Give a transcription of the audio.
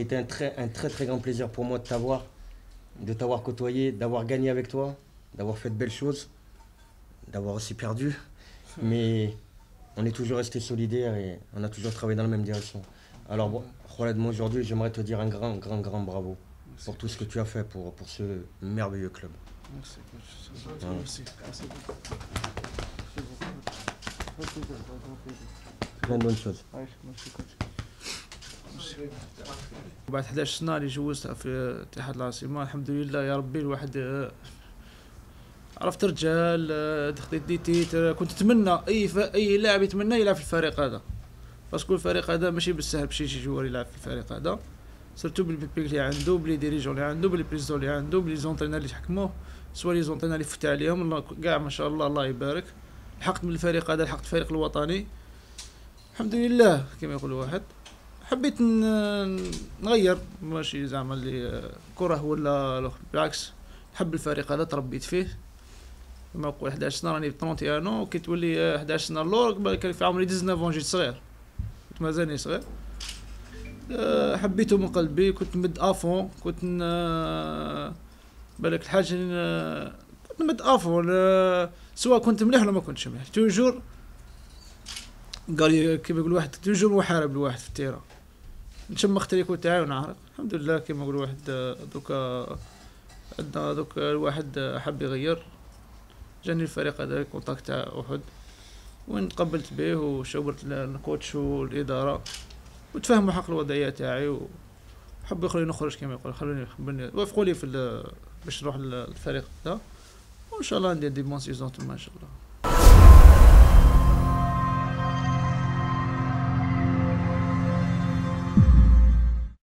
été un très très grand plaisir pour moi de t'avoir côtoyé, d'avoir gagné avec toi, d'avoir fait de belles choses, d'avoir aussi perdu. Mais on est toujours resté solidaires et on a toujours travaillé dans la même direction. Alors, bon, Khaled, moi aujourd'hui, j'aimerais te dire un grand bravo Merci, pour tout ce que coach. tu as fait pour ce merveilleux club. Merci, coach. C'est gentil, Voilà. merci. Merci beaucoup. Merci beaucoup. Merci beaucoup. Plein de bonnes choses. Merci, coach. بعد 11 سنة اللي جوزتها في اتحاد العاصمة، الحمد لله يا ربي. الواحد عرفت رجال، دخلت دي تيتر. كنت اتمنى اي لاعب يتمنى يلعب في الفريق هذا، باسكو الفريق هذا ماشي بالسهل باش يجي جوار يلعب في الفريق هذا، سيرتو بالبيبيك اللي عنده، بلي ديريجون اللي عنده، بلي بريزيدون اللي عنده، بلي زونترينر اللي تحكموه، سوا لي زونترينر اللي فت عليهم الله كاع ما شاء الله، الله يبارك. لحقت من الفريق هذا، لحقت الفريق الوطني الحمد لله كما يقول واحد. حبيت نغير، ماشي زعما اللي كره ولا بالعكس، نحب الفريق هذا، تربيت فيه كما نقول. 11 سنه راني 31 ans، كي تولي 11 سنه اللور كان في عمري 19 جيت صغير، كنت مازالني صغير. حبيته من قلبي، كنت مد افون، كنت بالك الحاجه كنت مد افون، سواء كنت مليح ولا ما كنتش مليح، توجور قال لي كيما يقول واحد توجور محارب الواحد في التيرا، نشم اختريكو تاعي ونعرق. الحمد لله كيما يقول واحد، دوكا عندنا دوك الواحد حب يغير، جاني الفريق هذا كونتاكت تاع احد، وين تقبلت به وشاورت الكوتش والاداره وتفهموا حق الوضعيه تاعي، وحبوا يخلوني نخرج كما يقول، خلوني وافقوا لي في باش نروح للفريق هذا، وان شاء الله ندير دي بون سيزون تما ان شاء الله.